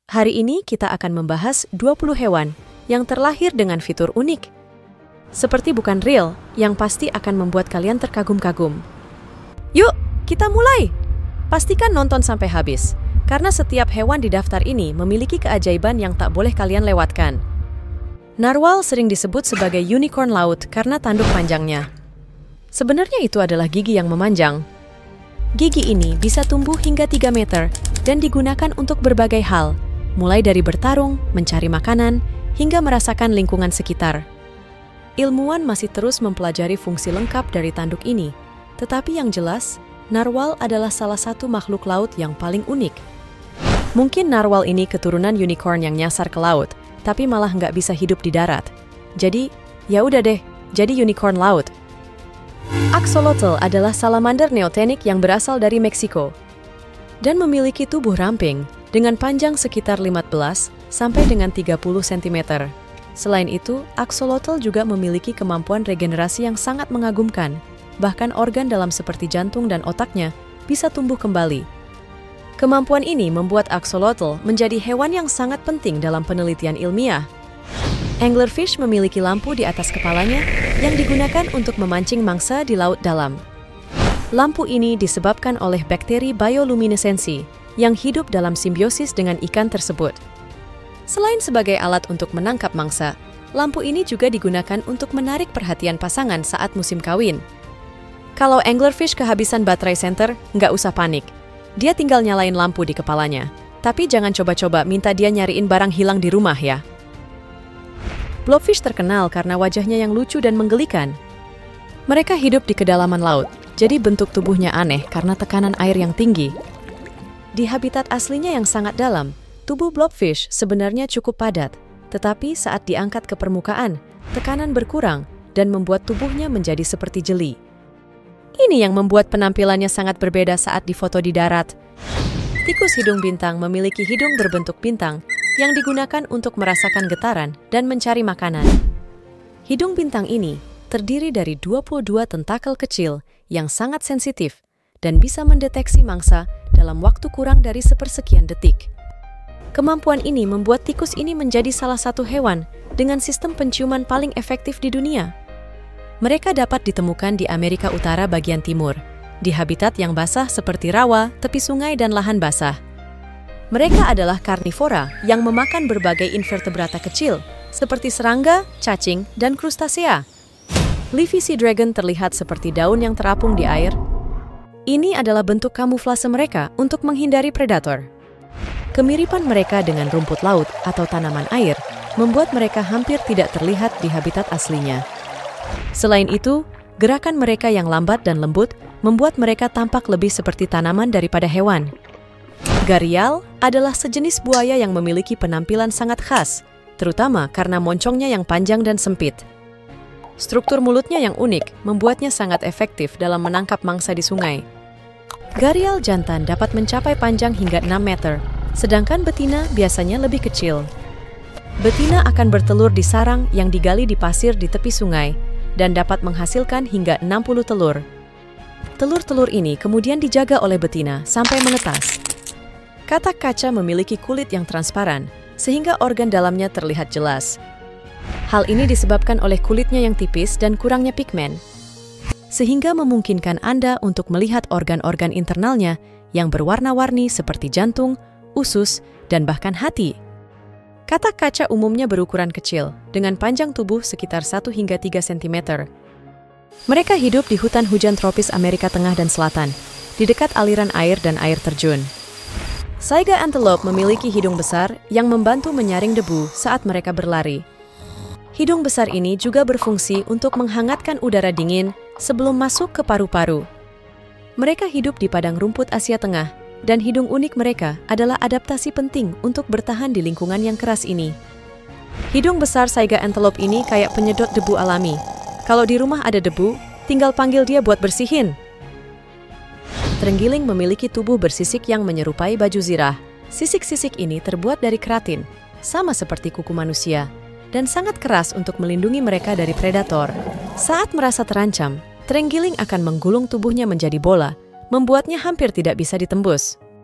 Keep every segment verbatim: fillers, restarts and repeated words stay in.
Hari ini kita akan membahas dua puluh hewan yang terlahir dengan fitur unik. Seperti bukan real, yang pasti akan membuat kalian terkagum-kagum. Yuk, kita mulai! Pastikan nonton sampai habis, karena setiap hewan di daftar ini memiliki keajaiban yang tak boleh kalian lewatkan. Narwal sering disebut sebagai unicorn laut karena tanduk panjangnya. Sebenarnya itu adalah gigi yang memanjang. Gigi ini bisa tumbuh hingga tiga meter dan digunakan untuk berbagai hal, mulai dari bertarung, mencari makanan, hingga merasakan lingkungan sekitar. Ilmuwan masih terus mempelajari fungsi lengkap dari tanduk ini, tetapi yang jelas, narwal adalah salah satu makhluk laut yang paling unik. Mungkin narwal ini keturunan unicorn yang nyasar ke laut, tapi malah nggak bisa hidup di darat. Jadi, ya udah deh, jadi unicorn laut. Axolotl adalah salamander neotenik yang berasal dari Meksiko dan memiliki tubuh ramping dengan panjang sekitar lima belas sampai dengan tiga puluh sentimeter. Selain itu, axolotl juga memiliki kemampuan regenerasi yang sangat mengagumkan. Bahkan organ dalam seperti jantung dan otaknya bisa tumbuh kembali. Kemampuan ini membuat axolotl menjadi hewan yang sangat penting dalam penelitian ilmiah. Anglerfish memiliki lampu di atas kepalanya yang digunakan untuk memancing mangsa di laut dalam. Lampu ini disebabkan oleh bakteri bioluminesensi yang hidup dalam simbiosis dengan ikan tersebut. Selain sebagai alat untuk menangkap mangsa, lampu ini juga digunakan untuk menarik perhatian pasangan saat musim kawin. Kalau anglerfish kehabisan baterai senter, nggak usah panik. Dia tinggal nyalain lampu di kepalanya. Tapi jangan coba-coba minta dia nyariin barang hilang di rumah ya. Blobfish terkenal karena wajahnya yang lucu dan menggelikan. Mereka hidup di kedalaman laut, jadi bentuk tubuhnya aneh karena tekanan air yang tinggi. Di habitat aslinya yang sangat dalam, tubuh blobfish sebenarnya cukup padat, tetapi saat diangkat ke permukaan, tekanan berkurang dan membuat tubuhnya menjadi seperti jeli. Ini yang membuat penampilannya sangat berbeda saat difoto di darat. Tikus hidung bintang memiliki hidung berbentuk bintang yang digunakan untuk merasakan getaran dan mencari makanan. Hidung bintang ini terdiri dari dua puluh dua tentakel kecil yang sangat sensitif dan bisa mendeteksi mangsa dalam waktu kurang dari sepersekian detik. Kemampuan ini membuat tikus ini menjadi salah satu hewan dengan sistem penciuman paling efektif di dunia. Mereka dapat ditemukan di Amerika Utara bagian timur, di habitat yang basah seperti rawa, tepi sungai, dan lahan basah. Mereka adalah karnivora yang memakan berbagai invertebrata kecil, seperti serangga, cacing, dan krustasea. Leafy sea dragon terlihat seperti daun yang terapung di air. Ini adalah bentuk kamuflase mereka untuk menghindari predator. Kemiripan mereka dengan rumput laut atau tanaman air membuat mereka hampir tidak terlihat di habitat aslinya. Selain itu, gerakan mereka yang lambat dan lembut membuat mereka tampak lebih seperti tanaman daripada hewan. Gharial adalah sejenis buaya yang memiliki penampilan sangat khas, terutama karena moncongnya yang panjang dan sempit. Struktur mulutnya yang unik membuatnya sangat efektif dalam menangkap mangsa di sungai. Gharial jantan dapat mencapai panjang hingga enam meter, sedangkan betina biasanya lebih kecil. Betina akan bertelur di sarang yang digali di pasir di tepi sungai dan dapat menghasilkan hingga enam puluh telur. Telur-telur ini kemudian dijaga oleh betina sampai menetas. Katak kaca memiliki kulit yang transparan, sehingga organ dalamnya terlihat jelas. Hal ini disebabkan oleh kulitnya yang tipis dan kurangnya pigmen, sehingga memungkinkan Anda untuk melihat organ-organ internalnya yang berwarna-warni seperti jantung, usus, dan bahkan hati. Katak kaca umumnya berukuran kecil, dengan panjang tubuh sekitar satu hingga tiga sentimeter. Mereka hidup di hutan hujan tropis Amerika Tengah dan Selatan, di dekat aliran air dan air terjun. Saiga antelope memiliki hidung besar yang membantu menyaring debu saat mereka berlari. Hidung besar ini juga berfungsi untuk menghangatkan udara dingin sebelum masuk ke paru-paru. Mereka hidup di padang rumput Asia Tengah, dan hidung unik mereka adalah adaptasi penting untuk bertahan di lingkungan yang keras ini. Hidung besar saiga antelope ini kayak penyedot debu alami. Kalau di rumah ada debu, tinggal panggil dia buat bersihin. Terenggiling memiliki tubuh bersisik yang menyerupai baju zirah. Sisik-sisik ini terbuat dari keratin, sama seperti kuku manusia, dan sangat keras untuk melindungi mereka dari predator. Saat merasa terancam, terenggiling akan menggulung tubuhnya menjadi bola, membuatnya hampir tidak bisa ditembus.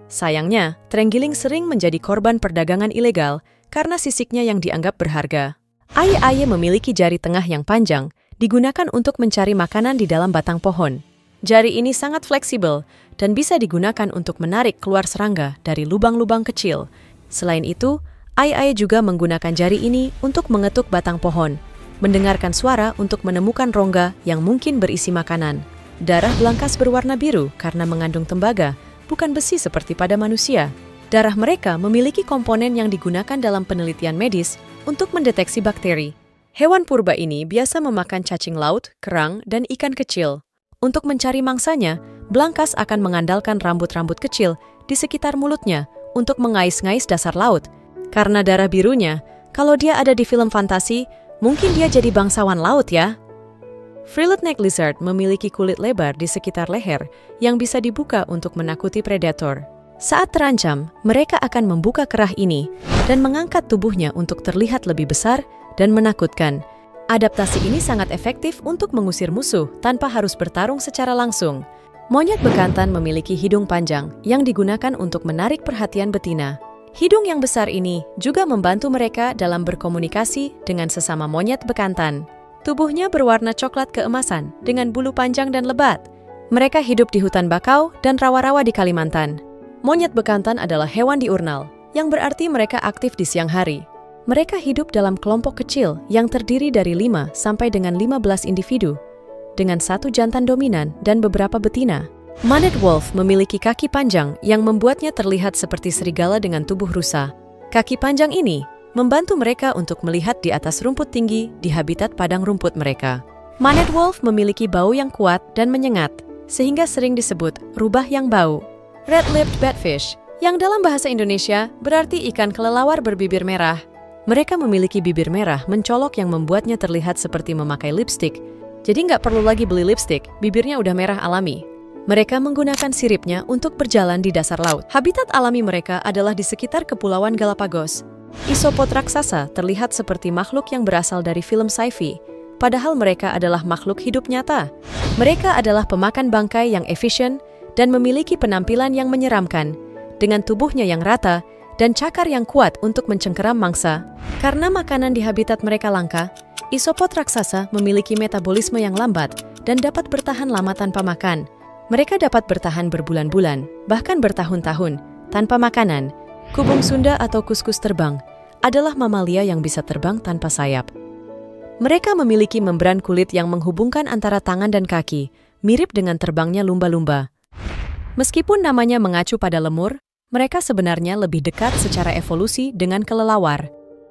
Sayangnya, terenggiling sering menjadi korban perdagangan ilegal karena sisiknya yang dianggap berharga. Aye-aye memiliki jari tengah yang panjang, digunakan untuk mencari makanan di dalam batang pohon. Jari ini sangat fleksibel dan bisa digunakan untuk menarik keluar serangga dari lubang-lubang kecil. Selain itu, aye-aye juga menggunakan jari ini untuk mengetuk batang pohon, mendengarkan suara untuk menemukan rongga yang mungkin berisi makanan. Darah belangkas berwarna biru karena mengandung tembaga, bukan besi seperti pada manusia. Darah mereka memiliki komponen yang digunakan dalam penelitian medis untuk mendeteksi bakteri. Hewan purba ini biasa memakan cacing laut, kerang, dan ikan kecil. Untuk mencari mangsanya, belangkas akan mengandalkan rambut-rambut kecil di sekitar mulutnya untuk mengais-ngais dasar laut. Karena darah birunya, kalau dia ada di film fantasi, mungkin dia jadi bangsawan laut ya. Frilled neck lizard memiliki kulit lebar di sekitar leher yang bisa dibuka untuk menakuti predator. Saat terancam, mereka akan membuka kerah ini dan mengangkat tubuhnya untuk terlihat lebih besar dan menakutkan. Adaptasi ini sangat efektif untuk mengusir musuh tanpa harus bertarung secara langsung. Monyet bekantan memiliki hidung panjang yang digunakan untuk menarik perhatian betina. Hidung yang besar ini juga membantu mereka dalam berkomunikasi dengan sesama monyet bekantan. Tubuhnya berwarna coklat keemasan dengan bulu panjang dan lebat. Mereka hidup di hutan bakau dan rawa-rawa di Kalimantan. Monyet bekantan adalah hewan diurnal, yang berarti mereka aktif di siang hari. Mereka hidup dalam kelompok kecil yang terdiri dari lima sampai dengan lima belas individu, dengan satu jantan dominan dan beberapa betina. Maned wolf memiliki kaki panjang yang membuatnya terlihat seperti serigala dengan tubuh rusa. Kaki panjang ini membantu mereka untuk melihat di atas rumput tinggi di habitat padang rumput mereka. Maned wolf memiliki bau yang kuat dan menyengat, sehingga sering disebut rubah yang bau. Red-lipped batfish, yang dalam bahasa Indonesia berarti ikan kelelawar berbibir merah. Mereka memiliki bibir merah mencolok yang membuatnya terlihat seperti memakai lipstik. Jadi nggak perlu lagi beli lipstik, bibirnya udah merah alami. Mereka menggunakan siripnya untuk berjalan di dasar laut. Habitat alami mereka adalah di sekitar Kepulauan Galapagos. Isopod raksasa terlihat seperti makhluk yang berasal dari film sci-fi, padahal mereka adalah makhluk hidup nyata. Mereka adalah pemakan bangkai yang efisien dan memiliki penampilan yang menyeramkan, dengan tubuhnya yang rata dan cakar yang kuat untuk mencengkeram mangsa. Karena makanan di habitat mereka langka, isopod raksasa memiliki metabolisme yang lambat dan dapat bertahan lama tanpa makan. Mereka dapat bertahan berbulan-bulan, bahkan bertahun-tahun, tanpa makanan. Kubung Sunda atau kuskus terbang adalah mamalia yang bisa terbang tanpa sayap. Mereka memiliki membran kulit yang menghubungkan antara tangan dan kaki, mirip dengan terbangnya lumba-lumba. Meskipun namanya mengacu pada lemur, mereka sebenarnya lebih dekat secara evolusi dengan kelelawar.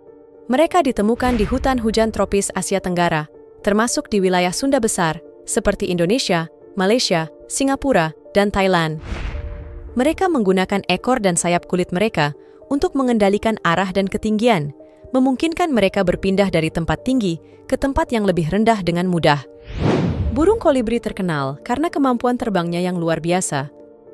Mereka ditemukan di hutan hujan tropis Asia Tenggara, termasuk di wilayah Sunda besar, seperti Indonesia, Malaysia, Singapura, dan Thailand. Mereka menggunakan ekor dan sayap kulit mereka untuk mengendalikan arah dan ketinggian, memungkinkan mereka berpindah dari tempat tinggi ke tempat yang lebih rendah dengan mudah. Burung kolibri terkenal karena kemampuan terbangnya yang luar biasa.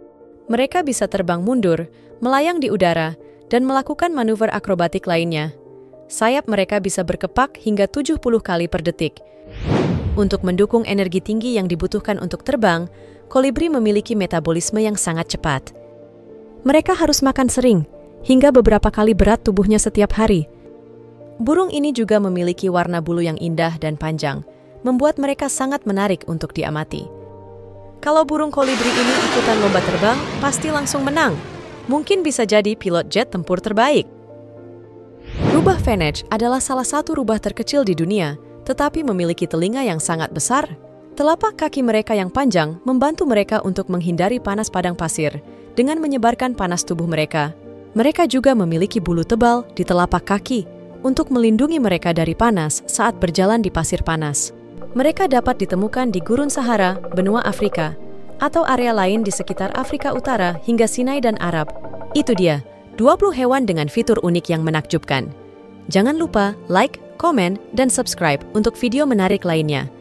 Mereka bisa terbang mundur, melayang di udara, dan melakukan manuver akrobatik lainnya. Sayap mereka bisa berkepak hingga tujuh puluh kali per detik. Untuk mendukung energi tinggi yang dibutuhkan untuk terbang, kolibri memiliki metabolisme yang sangat cepat. Mereka harus makan sering, hingga beberapa kali berat tubuhnya setiap hari. Burung ini juga memiliki warna bulu yang indah dan panjang, membuat mereka sangat menarik untuk diamati. Kalau burung kolibri ini ikutan lomba terbang, pasti langsung menang. Mungkin bisa jadi pilot jet tempur terbaik. Rubah fennec adalah salah satu rubah terkecil di dunia, tetapi memiliki telinga yang sangat besar. Telapak kaki mereka yang panjang membantu mereka untuk menghindari panas padang pasir dengan menyebarkan panas tubuh mereka. Mereka juga memiliki bulu tebal di telapak kaki untuk melindungi mereka dari panas saat berjalan di pasir panas. Mereka dapat ditemukan di Gurun Sahara, benua Afrika, atau area lain di sekitar Afrika Utara hingga Sinai dan Arab. Itu dia, dua puluh hewan dengan fitur unik yang menakjubkan. Jangan lupa like, komen, dan subscribe untuk video menarik lainnya.